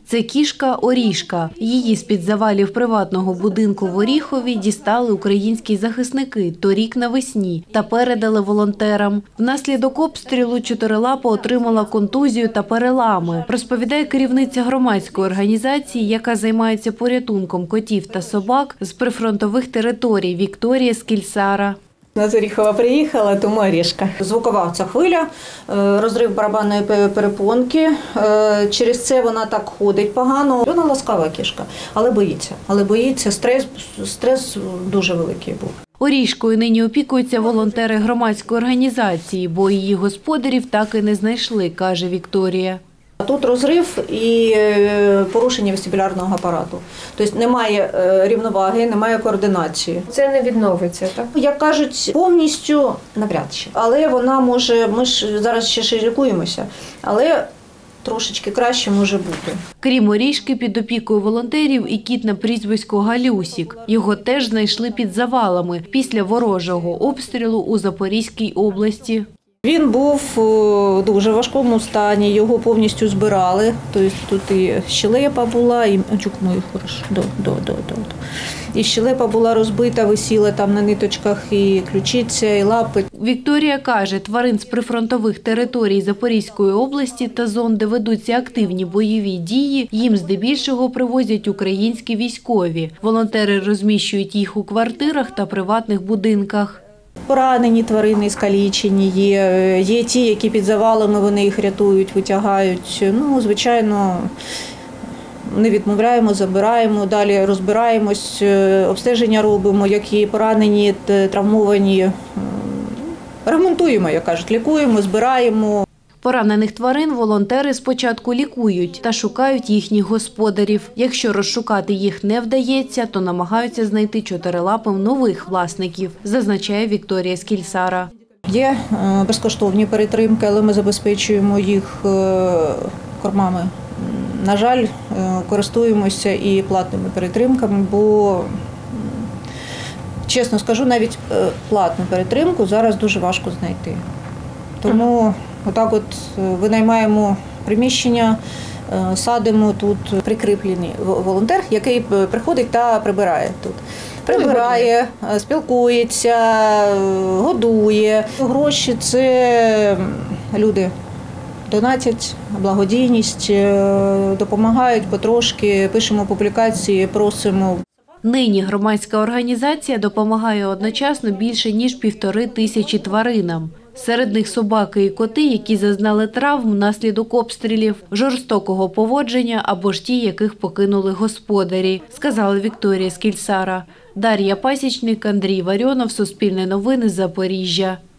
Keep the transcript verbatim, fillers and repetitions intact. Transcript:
Це кішка Орішка. Її з-під завалів приватного будинку в Оріхові дістали українські захисники торік навесні та передали волонтерам. Внаслідок обстрілу чотирилапа отримала контузію та перелами, розповідає керівниця громадської організації, яка займається порятунком котів та собак з прифронтових територій Вікторія Скільсара. На Оріхова приїхала, тому Орішка. Звукова ця хвиля, розрив барабанної перепонки, через це вона так ходить погано. Вона ласкава кішка, але боїться. Але боїться, стрес, стрес дуже великий був. Орішкою нині опікуються волонтери громадської організації, бо її господарів так і не знайшли, каже Вікторія. Тут розрив і порушення вестибулярного апарату. Тобто немає рівноваги, немає координації. Це не відновиться, так? Як кажуть, повністю навряд чи. Але вона може, ми ж зараз ще ж лікуємося, але трошечки краще може бути. Крім Орішки, під опікою волонтерів і кіт на прізвисько Галюсік. Його теж знайшли під завалами після ворожого обстрілу у Запорізькій області. Він був у дуже важкому стані, його повністю збирали. Тобто тут і щелепа була, і чукнув хорошо. До, до, до, до. І щелепа була розбита, висіла там на ниточках, і ключиця, і лапи. Вікторія каже, тварин з прифронтових територій Запорізької області та зон, де ведуться активні бойові дії, їм здебільшого привозять українські військові. Волонтери розміщують їх у квартирах та приватних будинках. Поранені тварини, скалічені є, є ті, які під завалами, вони їх рятують, витягають. Ну, звичайно, не відмовляємо, забираємо, далі розбираємось, обстеження робимо, які поранені, травмовані. Ремонтуємо, як кажуть, лікуємо, збираємо. Поранених тварин волонтери спочатку лікують та шукають їхніх господарів. Якщо розшукати їх не вдається, то намагаються знайти чотирилапим нових власників, зазначає Вікторія Скільсара. Є безкоштовні перетримки, але ми забезпечуємо їх кормами. На жаль, користуємося і платними перетримками, бо, чесно скажу, навіть платну перетримку зараз дуже важко знайти. Тому отак от винаймаємо приміщення, садимо тут прикріплений волонтер, який приходить та прибирає тут. Прибирає, спілкується, годує. Гроші – це люди донатять, благодійність, допомагають потрошки, пишемо публікації, просимо. Нині громадська організація допомагає одночасно більше ніж півтори тисячі тваринам. Серед них собаки і коти, які зазнали травм внаслідок обстрілів, жорстокого поводження або ж ті, яких покинули господарі, сказала Вікторія Скільсара. Дар'я Пасічник, Андрій Варіонов, Суспільне новини, Запоріжжя.